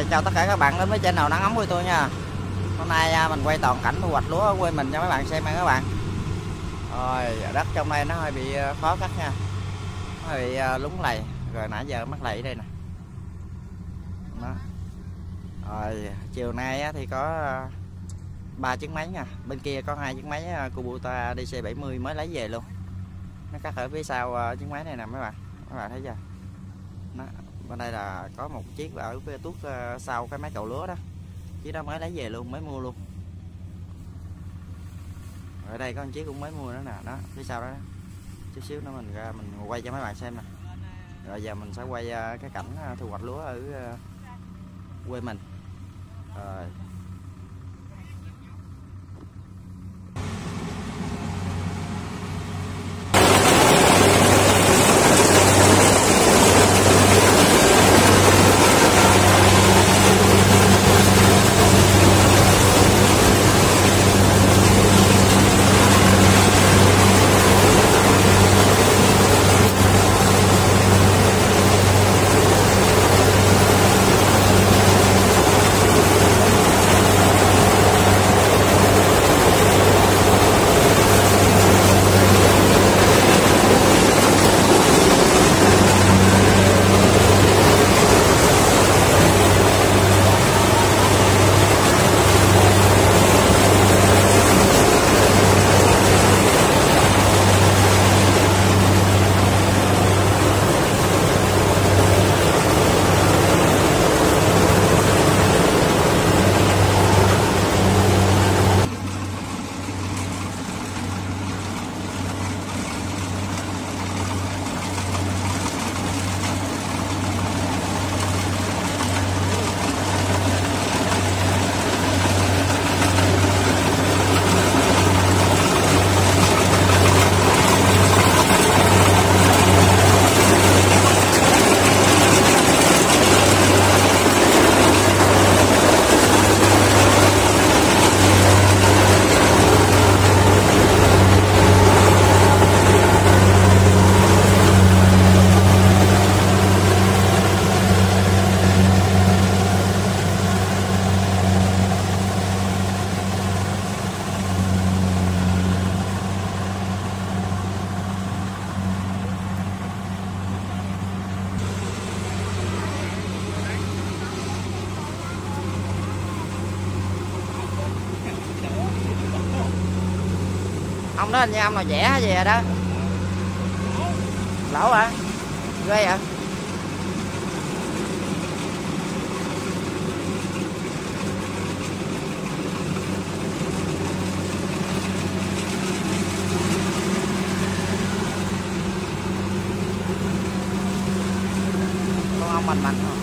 chào tất cả các bạn đến với channel Nắng Ấm của tôi nha. Hôm nay mình quay toàn cảnh thu hoạch lúa ở quê mình cho mấy bạn xem nha các bạn. Rồi đất trong đây nó hơi bị khó cắt nha, nó hơi bị lúng lầy, rồi nãy giờ mắc lầy ở đây nè. Đó. Rồi chiều nay thì có 3 chiếc máy nha, bên kia có 2 chiếc máy Kubota DC70 mới lấy về luôn. Nó cắt ở phía sau chiếc máy này nè mấy bạn thấy chưa? Đó. Bên đây là có một chiếc ở phía tuốt sau cái máy cậu lúa đó, chiếc đó mới lấy về luôn, mới mua luôn. Ở đây có một chiếc cũng mới mua nữa nè, đó phía sau đó, chút xíu nữa mình ra mình quay cho mấy bạn xem nè. Rồi giờ mình sẽ quay cái cảnh thu hoạch lúa ở quê mình. Rồi. Ông đó hình như ông nào vẽ hay gì rồi đó. Lỗ hả? Ghê vậy? Con ông mạnh không?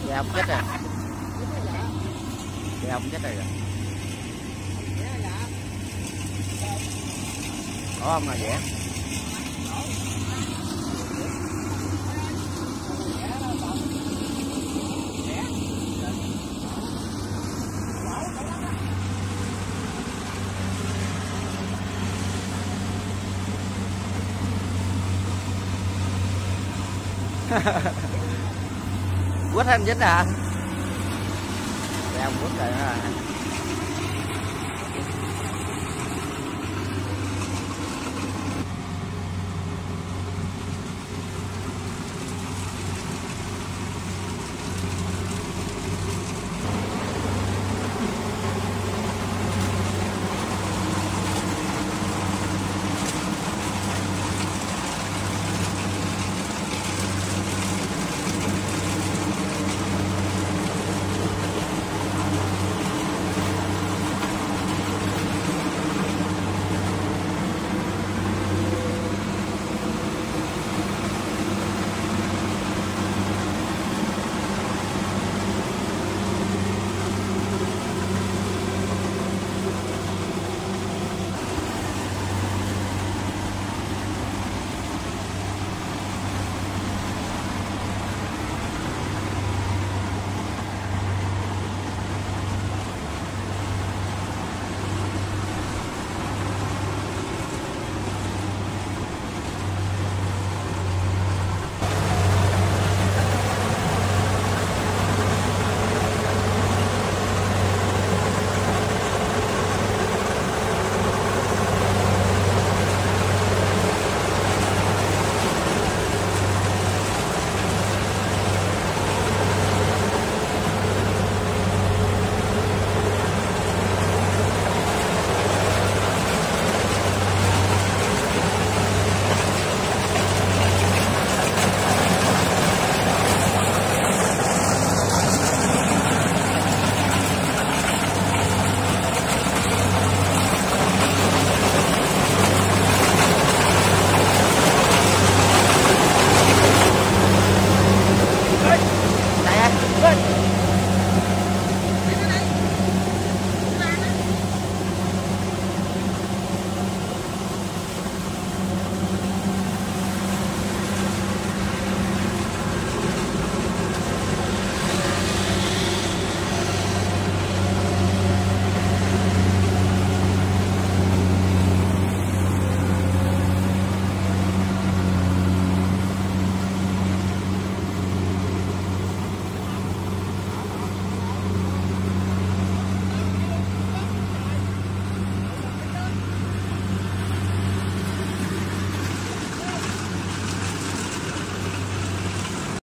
Dạ ông chết rồi. Dạ ông chết rồi. Ủa ông là vậy? Quýt anh chết à? Dạ ông quýt rồi đó.